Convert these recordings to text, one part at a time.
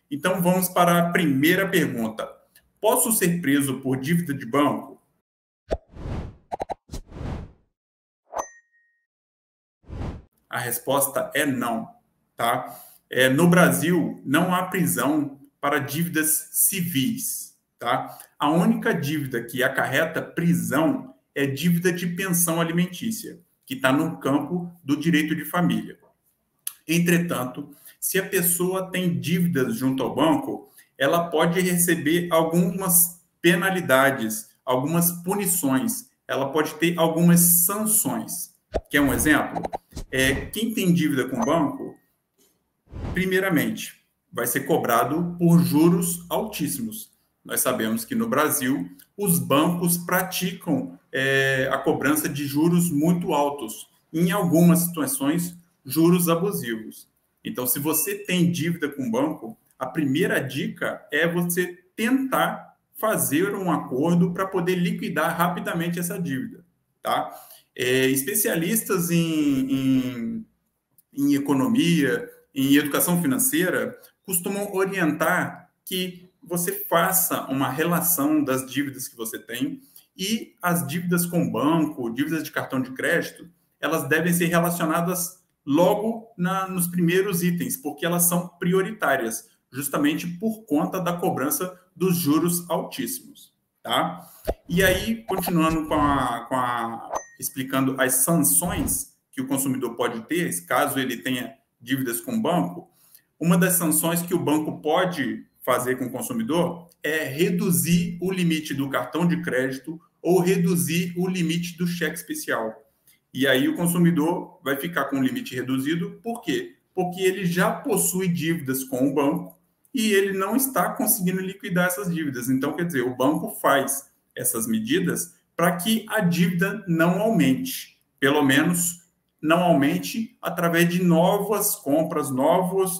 Então, vamos para a primeira pergunta. Posso ser preso por dívida de banco? A resposta é não, tá? No Brasil, não há prisão para dívidas civis, tá? A única dívida que acarreta prisão é dívida de pensão alimentícia, que está no campo do direito de família. Entretanto, se a pessoa tem dívidas junto ao banco, ela pode receber algumas penalidades, algumas punições, ela pode ter algumas sanções. Quer um exemplo? Quem tem dívida com o banco, primeiramente, vai ser cobrado por juros altíssimos. Nós sabemos que no Brasil, os bancos praticam a cobrança de juros muito altos. Em algumas situações, juros abusivos. Então, se você tem dívida com o banco, a primeira dica é você tentar fazer um acordo para poder liquidar rapidamente essa dívida, tá? Especialistas em economia, em educação financeira, costumam orientar que você faça uma relação das dívidas que você tem e as dívidas com banco, dívidas de cartão de crédito, elas devem ser relacionadas logo nos primeiros itens, porque elas são prioritárias, justamente por conta da cobrança dos juros altíssimos, tá? E aí, continuando explicando as sanções que o consumidor pode ter, caso ele tenha dívidas com o banco, uma das sanções que o banco pode fazer com o consumidor é reduzir o limite do cartão de crédito ou reduzir o limite do cheque especial. E aí o consumidor vai ficar com o limite reduzido, por quê? Porque ele já possui dívidas com o banco e ele não está conseguindo liquidar essas dívidas. Então, quer dizer, o banco faz essas medidas para que a dívida não aumente, pelo menos não aumente através de novas compras, novos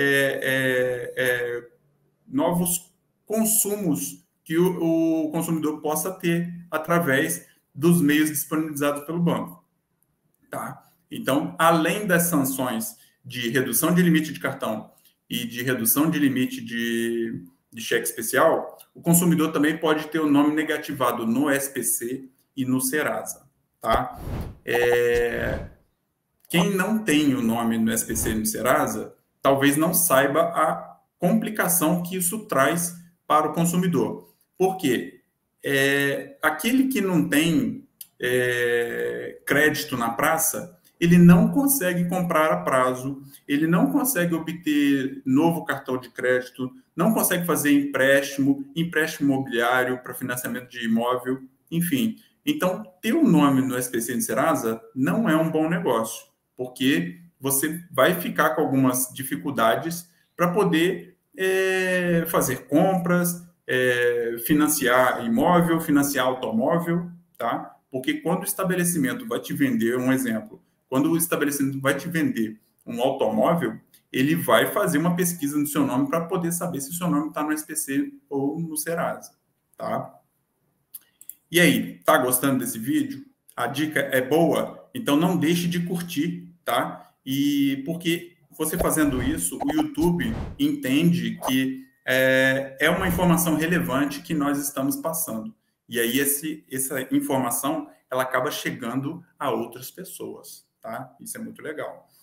consumos que o consumidor possa ter através dos meios disponibilizados pelo banco. Tá? Então, além das sanções de redução de limite de cartão e de redução de limite de cheque especial, o consumidor também pode ter o nome negativado no SPC e no Serasa. Tá? Quem não tem o nome no SPC e no Serasa, talvez não saiba a complicação que isso traz para o consumidor. Por quê? Aquele que não tem crédito na praça, ele não consegue comprar a prazo, ele não consegue obter novo cartão de crédito, não consegue fazer empréstimo imobiliário para financiamento de imóvel, enfim. Então, ter o nome no SPC e no Serasa não é um bom negócio, porque você vai ficar com algumas dificuldades para poder fazer compras, financiar imóvel, financiar automóvel, tá? Porque quando o estabelecimento vai te vender, um exemplo, quando o estabelecimento vai te vender um automóvel, ele vai fazer uma pesquisa no seu nome para poder saber se o seu nome está no SPC ou no Serasa, tá? E aí, tá gostando desse vídeo? A dica é boa? Então não deixe de curtir, tá? E porque você fazendo isso, o YouTube entende que é uma informação relevante que nós estamos passando. E aí essa informação ela acaba chegando a outras pessoas, tá? Isso é muito legal.